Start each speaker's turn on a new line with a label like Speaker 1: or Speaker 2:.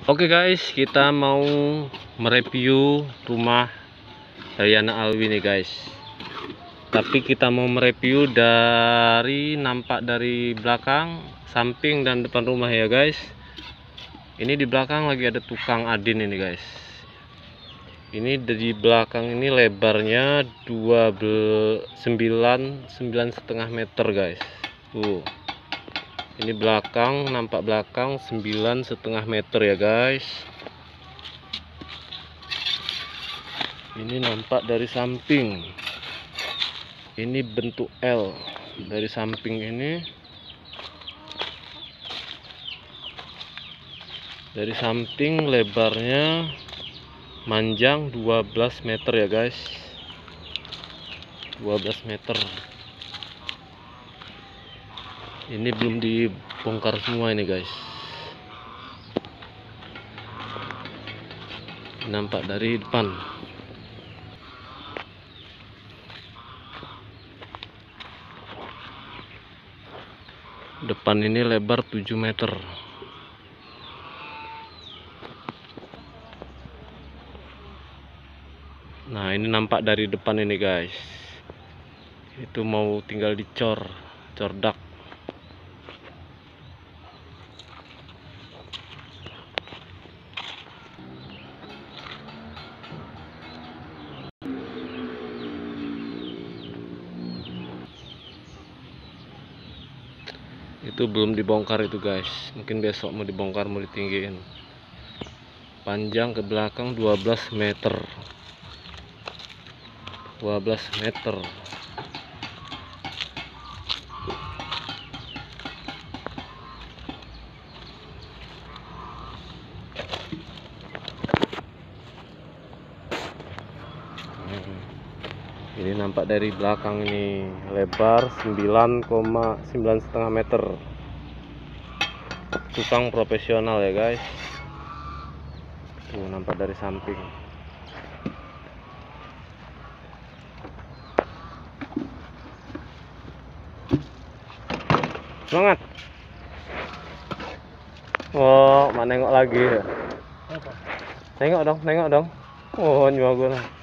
Speaker 1: Oke guys, kita mau mereview rumah Dayana Alwi nih guys. Tapi kita mau mereview dari nampak dari belakang, samping dan depan rumah ya guys. Ini di belakang lagi ada tukang adin ini guys. Ini di belakang ini lebarnya 9,5 meter guys. Ini belakang, nampak belakang 9,5 meter ya guys. Ini nampak dari samping. Ini bentuk L dari samping ini. Dari samping lebarnya manjang 12 meter ya guys. 12 meter. Ini belum dibongkar semua ini guys. Nampak dari depan. Depan ini lebar 7 meter. Nah, ini nampak dari depan ini guys. Itu mau tinggal dicor dak. Itu belum dibongkar itu guys, mungkin besok mau dibongkar, mau ditinggiin. Panjang ke belakang 12 meter. 12 meter. Ini nampak dari belakang ini lebar 9,5 meter. Tukang profesional ya guys. Tuh nampak dari samping. Semangat. Oh, mak nengok lagi. Nengok dong. Oh, nyawa gue lah.